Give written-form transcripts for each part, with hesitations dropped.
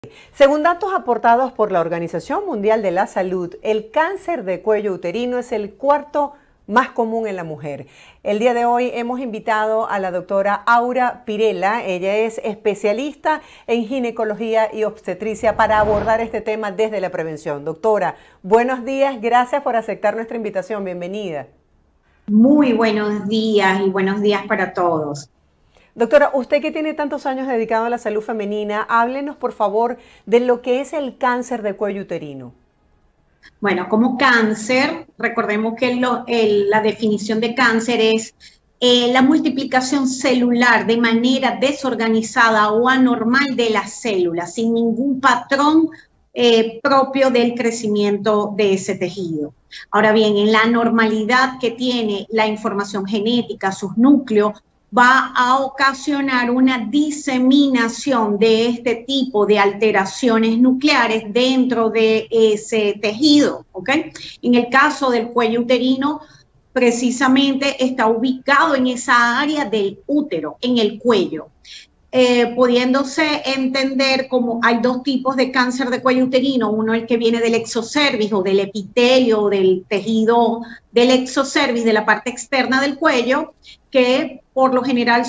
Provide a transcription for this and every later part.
Según datos aportados por la Organización Mundial de la Salud, el cáncer de cuello uterino es el cuarto más común en la mujer. El día de hoy hemos invitado a la doctora Aura Pirela. Ella es especialista en ginecología y obstetricia para abordar este tema desde la prevención. Doctora, buenos días, gracias por aceptar nuestra invitación. Bienvenida. Muy buenos días y buenos días para todos. Doctora, usted que tiene tantos años dedicado a la salud femenina, háblenos por favor de lo que es el cáncer de cuello uterino. Bueno, como cáncer, recordemos que la definición de cáncer es la multiplicación celular de manera desorganizada o anormal de las células, sin ningún patrón propio del crecimiento de ese tejido. Ahora bien, en la anormalidad que tiene la información genética, sus núcleos, va a ocasionar una diseminación de este tipo de alteraciones nucleares dentro de ese tejido, ¿ok? En el caso del cuello uterino, precisamente está ubicado en esa área del útero, en el cuello. Pudiéndose entender como hay dos tipos de cáncer de cuello uterino, uno el que viene del exocervix o del epitelio, del tejido del exocervix, de la parte externa del cuello, que por lo general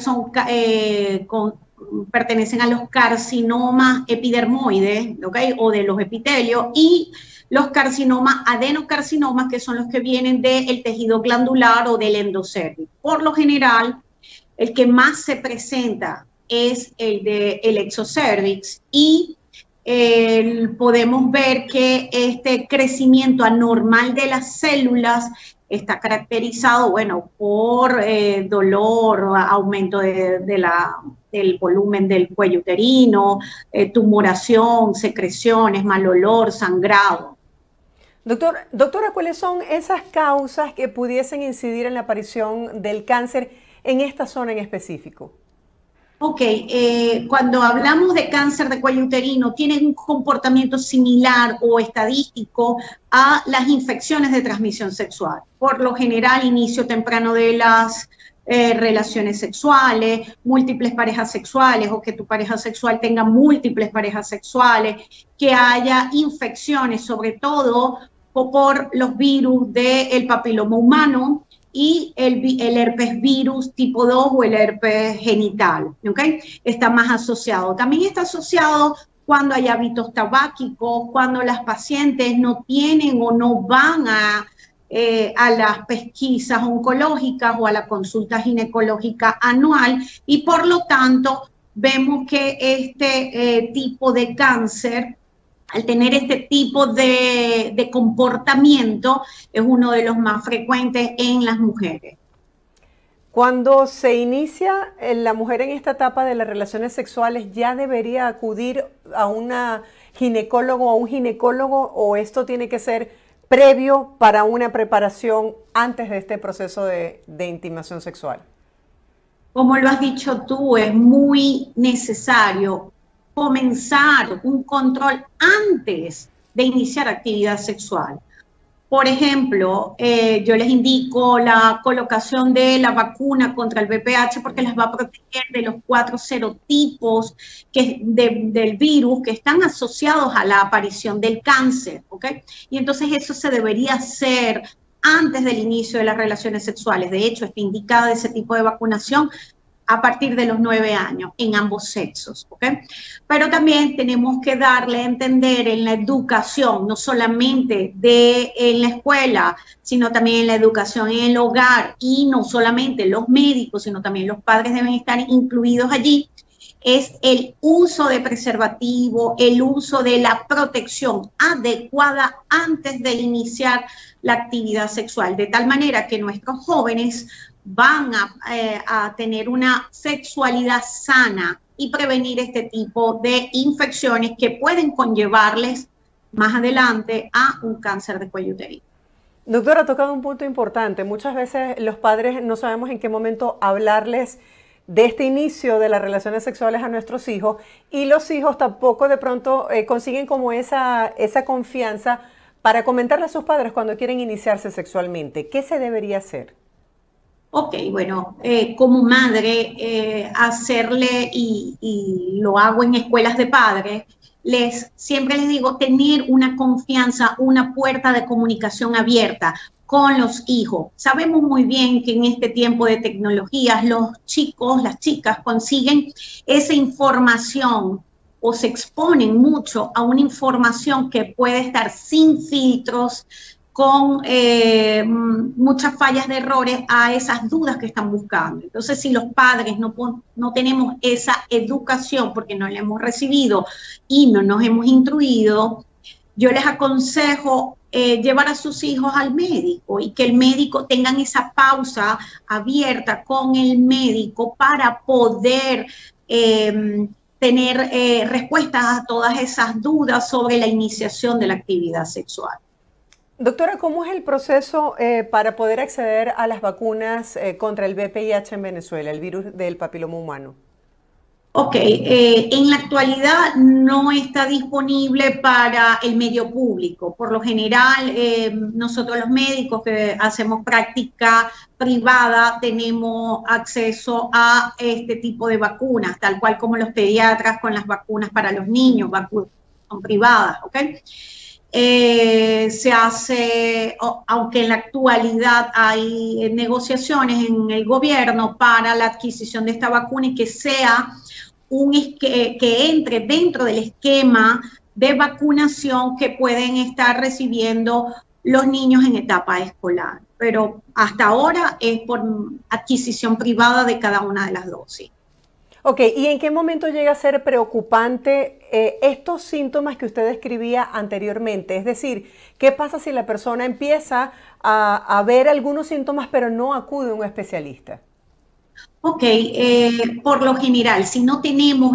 pertenecen a los carcinomas epidermoides, ¿okay? O de los epitelios, y los carcinomas, adenocarcinomas, que son los que vienen del tejido glandular o del endocervix. Por lo general, el que más se presenta es el del exocervix y podemos ver que este crecimiento anormal de las células está caracterizado, bueno, por dolor, aumento del volumen del cuello uterino, tumoración, secreciones, mal olor, sangrado. Doctora, ¿cuáles son esas causas que pudiesen incidir en la aparición del cáncer en esta zona en específico? Ok, cuando hablamos de cáncer de cuello uterino, tienen un comportamiento similar o estadístico a las infecciones de transmisión sexual. Por lo general, inicio temprano de las relaciones sexuales, múltiples parejas sexuales o que tu pareja sexual tenga múltiples parejas sexuales, que haya infecciones, sobre todo por los virus del papiloma humano, y el herpes virus tipo 2 o el herpes genital, ¿ok? Está más asociado. También está asociado cuando hay hábitos tabáquicos, cuando las pacientes no tienen o no van a las pesquisas oncológicas o a la consulta ginecológica anual, y por lo tanto vemos que este tipo de cáncer, al tener este tipo de comportamiento, es uno de los más frecuentes en las mujeres. Cuando se inicia la mujer en esta etapa de las relaciones sexuales, ¿ya debería acudir a una ginecólogo o a un ginecólogo, o esto tiene que ser previo para una preparación antes de este proceso de intimación sexual? Como lo has dicho tú, es muy necesario comenzar un control antes de iniciar actividad sexual. Por ejemplo, yo les indico la colocación de la vacuna contra el VPH porque les va a proteger de los 4 serotipos del virus que están asociados a la aparición del cáncer, ¿ok? Y entonces eso se debería hacer antes del inicio de las relaciones sexuales. De hecho, está indicada ese tipo de vacunación a partir de los 9 años en ambos sexos, ¿ok? Pero también tenemos que darle a entender en la educación, no solamente en la escuela, sino también en la educación en el hogar, y no solamente los médicos, sino también los padres deben estar incluidos allí, es el uso de preservativo, el uso de la protección adecuada antes de iniciar la actividad sexual, de tal manera que nuestros jóvenes van a tener una sexualidad sana y prevenir este tipo de infecciones que pueden conllevarles más adelante a un cáncer de cuello uterino. Doctora, ha tocado un punto importante. Muchas veces los padres no sabemos en qué momento hablarles de este inicio de las relaciones sexuales a nuestros hijos, y los hijos tampoco de pronto consiguen como esa confianza para comentarle a sus padres cuando quieren iniciarse sexualmente. ¿Qué se debería hacer? Ok, bueno, como madre, hacerle, y lo hago en escuelas de padres, siempre les digo, tener una confianza, una puerta de comunicación abierta con los hijos. Sabemos muy bien que en este tiempo de tecnologías los chicos, las chicas consiguen esa información o se exponen mucho a una información que puede estar sin filtros, con muchas fallas de errores a esas dudas que están buscando. Entonces, si los padres no tenemos esa educación porque no la hemos recibido y no nos hemos instruido, yo les aconsejo llevar a sus hijos al médico y que el médico tengan esa pausa abierta con el médico para poder tener respuestas a todas esas dudas sobre la iniciación de la actividad sexual. Doctora, ¿cómo es el proceso para poder acceder a las vacunas contra el VPIH en Venezuela, el virus del papiloma humano? Ok, en la actualidad no está disponible para el medio público. Por lo general, nosotros los médicos que hacemos práctica privada tenemos acceso a este tipo de vacunas, tal cual como los pediatras con las vacunas para los niños, vacunas son privadas, ¿ok? Se hace, aunque en la actualidad hay negociaciones en el gobierno para la adquisición de esta vacuna y que sea que entre dentro del esquema de vacunación que pueden estar recibiendo los niños en etapa escolar. Pero hasta ahora es por adquisición privada de cada una de las dosis. Ok, ¿y en qué momento llega a ser preocupante estos síntomas que usted describía anteriormente? Es decir, ¿qué pasa si la persona empieza a ver algunos síntomas pero no acude a un especialista? Ok, por lo general, si no tenemos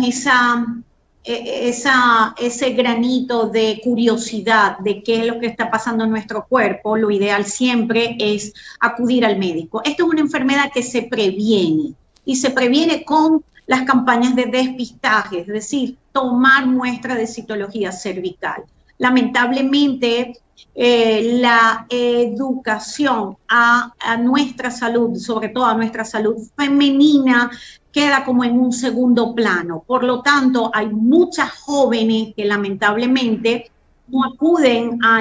ese granito de curiosidad de qué es lo que está pasando en nuestro cuerpo, lo ideal siempre es acudir al médico. Esto es una enfermedad que se previene y se previene con las campañas de despistaje, es decir, tomar muestra de citología cervical. Lamentablemente, la educación a nuestra salud, sobre todo a nuestra salud femenina, queda como en un segundo plano. Por lo tanto, hay muchas jóvenes que lamentablemente no acuden a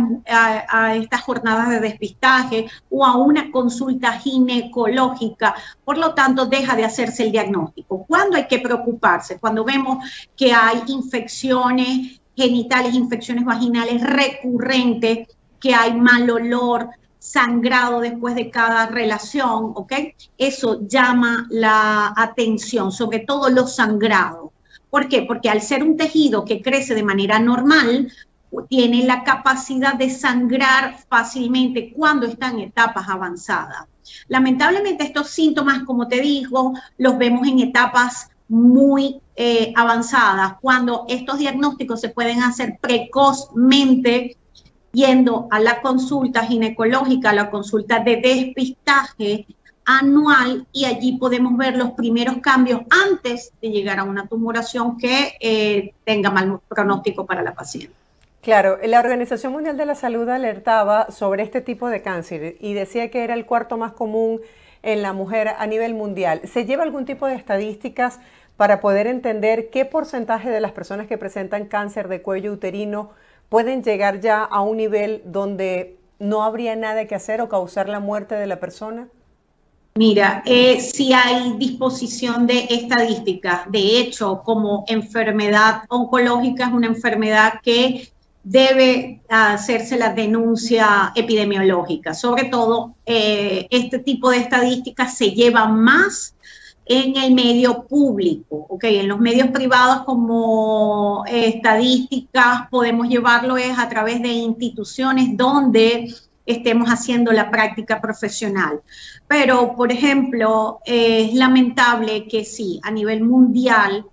estas jornadas de despistaje o a una consulta ginecológica, por lo tanto deja de hacerse el diagnóstico. ¿Cuándo hay que preocuparse? Cuando vemos que hay infecciones genitales, infecciones vaginales recurrentes, que hay mal olor, sangrado después de cada relación, ¿ok? Eso llama la atención, sobre todo los sangrados. ¿Por qué? Porque al ser un tejido que crece de manera normal, tiene la capacidad de sangrar fácilmente cuando está en etapas avanzadas. Lamentablemente estos síntomas, como te digo, los vemos en etapas muy avanzadas, cuando estos diagnósticos se pueden hacer precozmente yendo a la consulta ginecológica, a la consulta de despistaje anual, y allí podemos ver los primeros cambios antes de llegar a una tumoración que tenga mal pronóstico para la paciente. Claro, la Organización Mundial de la Salud alertaba sobre este tipo de cáncer y decía que era el cuarto más común en la mujer a nivel mundial. ¿Se lleva algún tipo de estadísticas para poder entender qué porcentaje de las personas que presentan cáncer de cuello uterino pueden llegar ya a un nivel donde no habría nada que hacer o causar la muerte de la persona? Mira, sí hay disposición de estadísticas. De hecho, como enfermedad oncológica es una enfermedad que debe hacerse la denuncia epidemiológica. Sobre todo, este tipo de estadísticas se lleva más en el medio público, ¿ok? En los medios privados como estadísticas podemos llevarlo es a través de instituciones donde estemos haciendo la práctica profesional. Pero, por ejemplo, es lamentable que sí, a nivel mundial,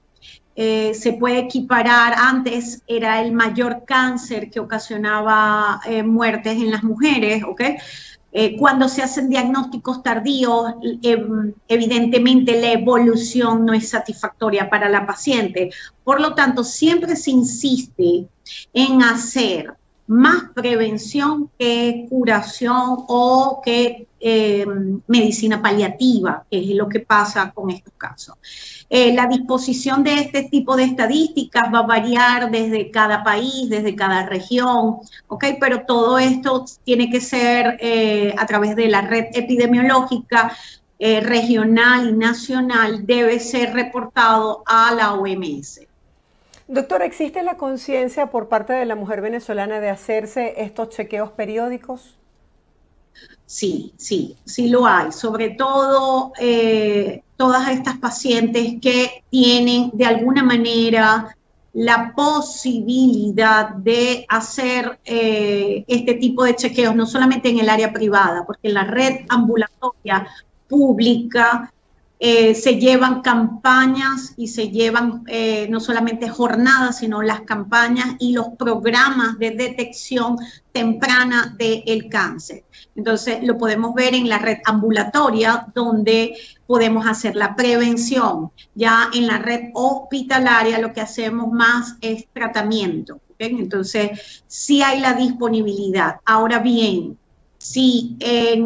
se puede equiparar, antes era el mayor cáncer que ocasionaba muertes en las mujeres, ¿ok? Cuando se hacen diagnósticos tardíos, evidentemente la evolución no es satisfactoria para la paciente. Por lo tanto, siempre se insiste en hacer más prevención que curación o que medicina paliativa, que es lo que pasa con estos casos. La disposición de este tipo de estadísticas va a variar desde cada país, desde cada región, ¿ok? Pero todo esto tiene que ser a través de la red epidemiológica regional y nacional, debe ser reportado a la OMS. Doctora, ¿existe la conciencia por parte de la mujer venezolana de hacerse estos chequeos periódicos? Sí, sí, sí lo hay. Sobre todo todas estas pacientes que tienen de alguna manera la posibilidad de hacer este tipo de chequeos, no solamente en el área privada, porque en la red ambulatoria pública se llevan campañas y se llevan no solamente jornadas, sino las campañas y los programas de detección temprana del cáncer. Entonces, lo podemos ver en la red ambulatoria, donde podemos hacer la prevención. Ya en la red hospitalaria lo que hacemos más es tratamiento. ¿Okay? Entonces, sí hay la disponibilidad. Ahora bien, si en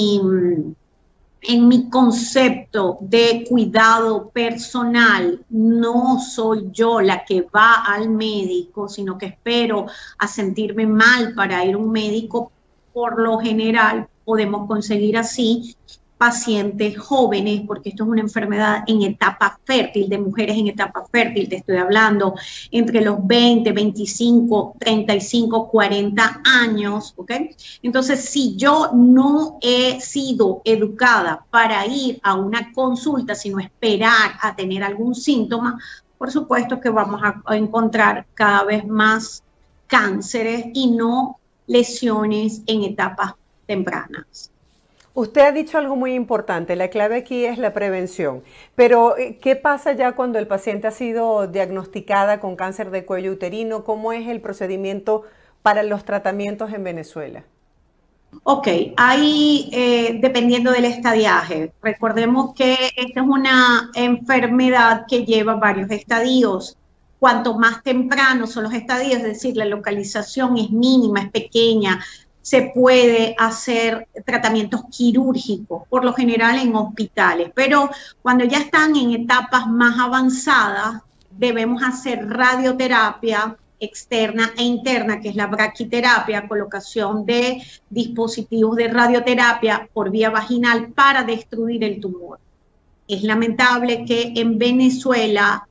mi concepto de cuidado personal, no soy yo la que va al médico, sino que espero a sentirme mal para ir a un médico. Por lo general podemos conseguir así pacientes jóvenes, porque esto es una enfermedad en etapa fértil, de mujeres en etapa fértil, te estoy hablando, entre los 20, 25, 35, 40 años, ¿ok? Entonces, si yo no he sido educada para ir a una consulta, sino esperar a tener algún síntoma, por supuesto que vamos a encontrar cada vez más cánceres y no lesiones en etapas tempranas. Usted ha dicho algo muy importante, la clave aquí es la prevención, pero ¿qué pasa ya cuando el paciente ha sido diagnosticada con cáncer de cuello uterino? ¿Cómo es el procedimiento para los tratamientos en Venezuela? Ok, ahí dependiendo del estadiaje, recordemos que esta es una enfermedad que lleva varios estadios. Cuanto más temprano son los estadios, es decir, la localización es mínima, es pequeña, se puede hacer tratamientos quirúrgicos, por lo general en hospitales, pero cuando ya están en etapas más avanzadas, debemos hacer radioterapia externa e interna, que es la braquiterapia, colocación de dispositivos de radioterapia por vía vaginal para destruir el tumor. Es lamentable que en Venezuela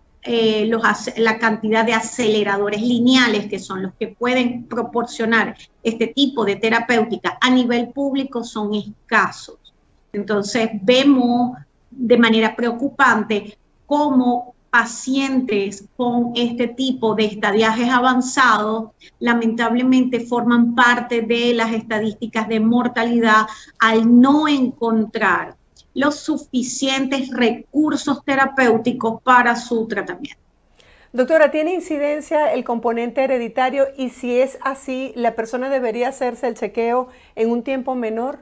la cantidad de aceleradores lineales, que son los que pueden proporcionar este tipo de terapéutica a nivel público, son escasos. Entonces vemos de manera preocupante cómo pacientes con este tipo de estadiajes avanzados lamentablemente forman parte de las estadísticas de mortalidad al no encontrar los suficientes recursos terapéuticos para su tratamiento. Doctora, ¿tiene incidencia el componente hereditario? Y si es así, ¿la persona debería hacerse el chequeo en un tiempo menor?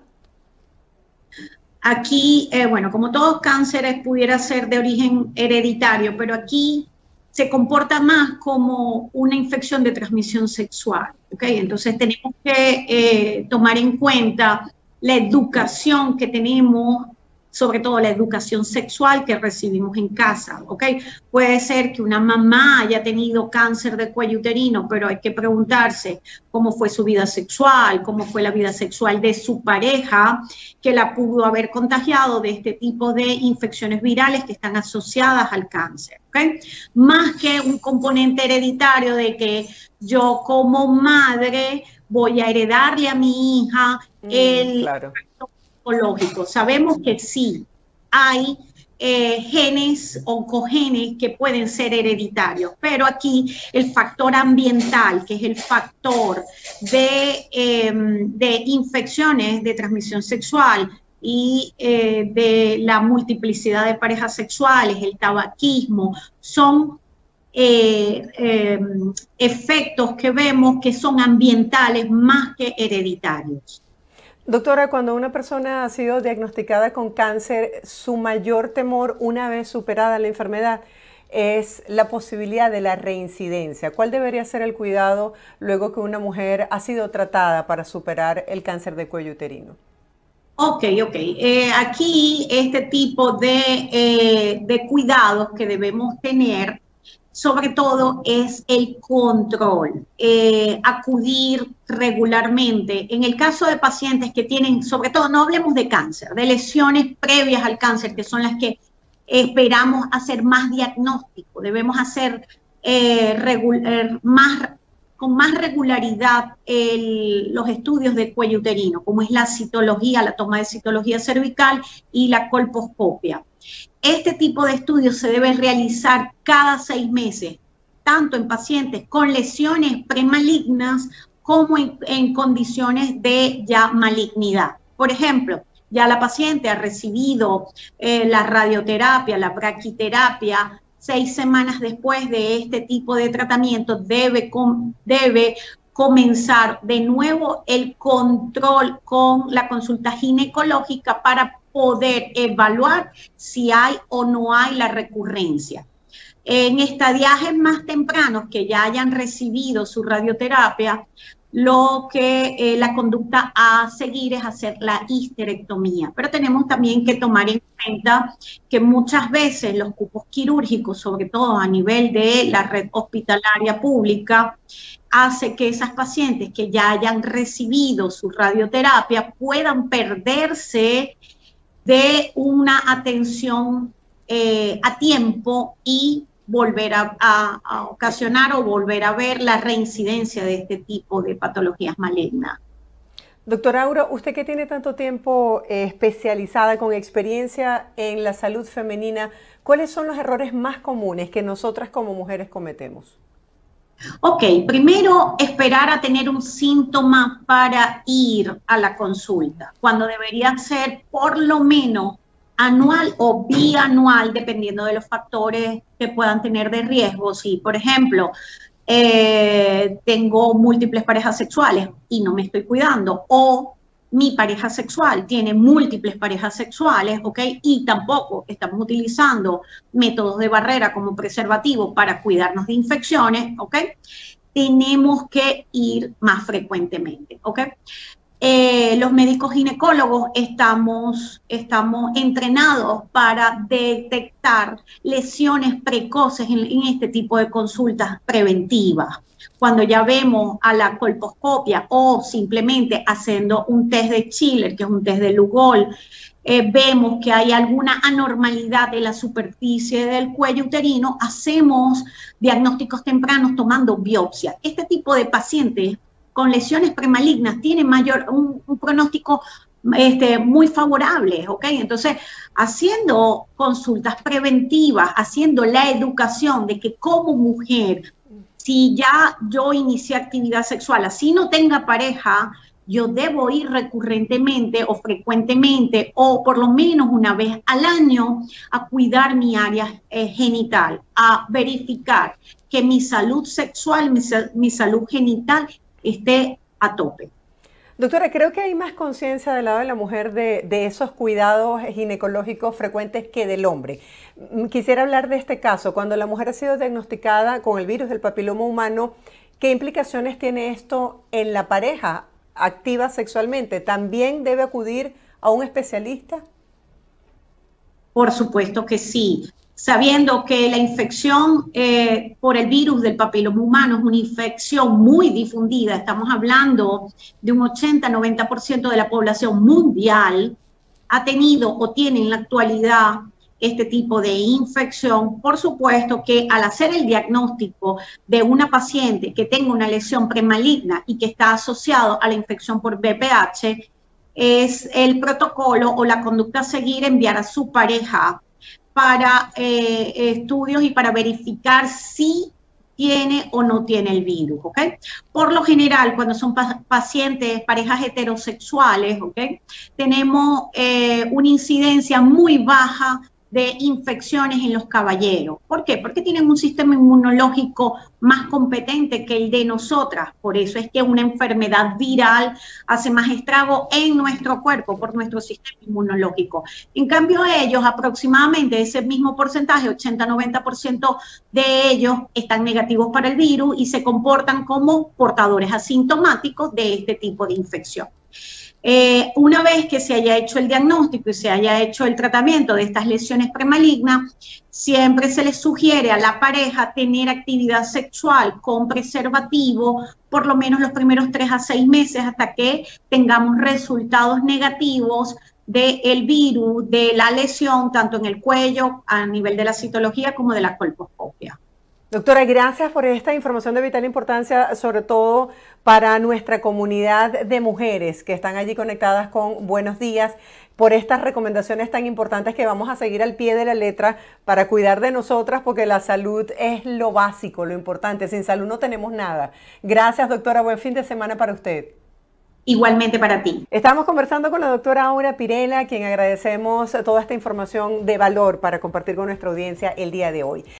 Aquí, bueno, como todos cánceres pudiera ser de origen hereditario, pero aquí se comporta más como una infección de transmisión sexual, ¿ok? Entonces tenemos que tomar en cuenta la educación que tenemos, sobre todo la educación sexual que recibimos en casa, ¿ok? Puede ser que una mamá haya tenido cáncer de cuello uterino, pero hay que preguntarse cómo fue su vida sexual, cómo fue la vida sexual de su pareja, que la pudo haber contagiado de este tipo de infecciones virales que están asociadas al cáncer, ¿ok? Más que un componente hereditario de que yo como madre voy a heredarle a mi hija Claro. oncológico. Sabemos que sí hay genes, oncogenes que pueden ser hereditarios, pero aquí el factor ambiental, que es el factor de infecciones de transmisión sexual y de la multiplicidad de parejas sexuales, el tabaquismo, son efectos que vemos que son ambientales más que hereditarios. Doctora, cuando una persona ha sido diagnosticada con cáncer, su mayor temor una vez superada la enfermedad es la posibilidad de la reincidencia. ¿Cuál debería ser el cuidado luego que una mujer ha sido tratada para superar el cáncer de cuello uterino? Ok. Aquí este tipo de cuidados que debemos tener, sobre todo, es el control, acudir regularmente. En el caso de pacientes que tienen, sobre todo, no hablemos de cáncer, de lesiones previas al cáncer, que son las que esperamos hacer más diagnóstico, debemos hacer con más regularidad los estudios de cuello uterino, como es la citología, la toma de citología cervical y la colposcopia. Este tipo de estudios se debe realizar cada 6 meses, tanto en pacientes con lesiones premalignas como en condiciones de ya malignidad. Por ejemplo, ya la paciente ha recibido la radioterapia, la braquiterapia. 6 semanas después de este tipo de tratamiento debe comenzar de nuevo el control con la consulta ginecológica para poder evaluar si hay o no hay la recurrencia. En estadiajes más tempranos que ya hayan recibido su radioterapia, lo que la conducta a seguir es hacer la histerectomía. Pero tenemos también que tomar en cuenta que muchas veces los cupos quirúrgicos, sobre todo a nivel de la red hospitalaria pública, hace que esas pacientes que ya hayan recibido su radioterapia puedan perderse de una atención a tiempo y volver a ocasionar o volver a ver la reincidencia de este tipo de patologías malignas. Doctora Aura, usted que tiene tanto tiempo especializada con experiencia en la salud femenina, ¿cuáles son los errores más comunes que nosotras como mujeres cometemos? Ok, primero esperar a tener un síntoma para ir a la consulta, cuando debería ser por lo menos anual o bianual, dependiendo de los factores que puedan tener de riesgo. Si, por ejemplo, tengo múltiples parejas sexuales y no me estoy cuidando, o mi pareja sexual tiene múltiples parejas sexuales, ¿ok? Y tampoco estamos utilizando métodos de barrera como preservativo para cuidarnos de infecciones, ¿ok? Tenemos que ir más frecuentemente, ¿ok? Los médicos ginecólogos estamos entrenados para detectar lesiones precoces en este tipo de consultas preventivas. Cuando ya vemos a la colposcopia o simplemente haciendo un test de Schiller, que es un test de Lugol, vemos que hay alguna anormalidad en la superficie del cuello uterino, hacemos diagnósticos tempranos tomando biopsia. Este tipo de pacientes con lesiones premalignas tienen un pronóstico muy favorable, ¿ok? Entonces, haciendo consultas preventivas, haciendo la educación de que como mujer, si ya yo inicié actividad sexual, así no tenga pareja, yo debo ir recurrentemente o frecuentemente o por lo menos una vez al año a cuidar mi área genital, a verificar que mi salud sexual, mi salud genital esté a tope. Doctora, creo que hay más conciencia del lado de la mujer de esos cuidados ginecológicos frecuentes que del hombre. Quisiera hablar de este caso. Cuando la mujer ha sido diagnosticada con el virus del papiloma humano, ¿qué implicaciones tiene esto en la pareja activa sexualmente? ¿También debe acudir a un especialista? Por supuesto que sí. Sabiendo que la infección por el virus del papiloma humano es una infección muy difundida, estamos hablando de un 80-90% de la población mundial ha tenido o tiene en la actualidad este tipo de infección. Por supuesto que al hacer el diagnóstico de una paciente que tenga una lesión premaligna y que está asociado a la infección por VPH, es el protocolo o la conducta a seguir enviar a su pareja para estudios y para verificar si tiene o no tiene el virus, ¿ok? Por lo general, cuando son pacientes, parejas heterosexuales, ¿ok? Tenemos una incidencia muy baja de infecciones en los caballeros. ¿Por qué? Porque tienen un sistema inmunológico más competente que el de nosotras. Por eso es que una enfermedad viral hace más estrago en nuestro cuerpo por nuestro sistema inmunológico. En cambio, ellos, aproximadamente ese mismo porcentaje, 80-90% de ellos están negativos para el virus y se comportan como portadores asintomáticos de este tipo de infección. Una vez que se haya hecho el diagnóstico y se haya hecho el tratamiento de estas lesiones premalignas, siempre se les sugiere a la pareja tener actividad sexual con preservativo por lo menos los primeros 3 a 6 meses hasta que tengamos resultados negativos del virus, de la lesión, tanto en el cuello, a nivel de la citología, como de la colposcopia. Doctora, gracias por esta información de vital importancia, sobre todo para nuestra comunidad de mujeres que están allí conectadas con Buenos Días, por estas recomendaciones tan importantes que vamos a seguir al pie de la letra para cuidar de nosotras, porque la salud es lo básico, lo importante. Sin salud no tenemos nada. Gracias, doctora. Buen fin de semana para usted. Igualmente para ti. Estamos conversando con la doctora Aura Pirela, a quien agradecemos toda esta información de valor para compartir con nuestra audiencia el día de hoy.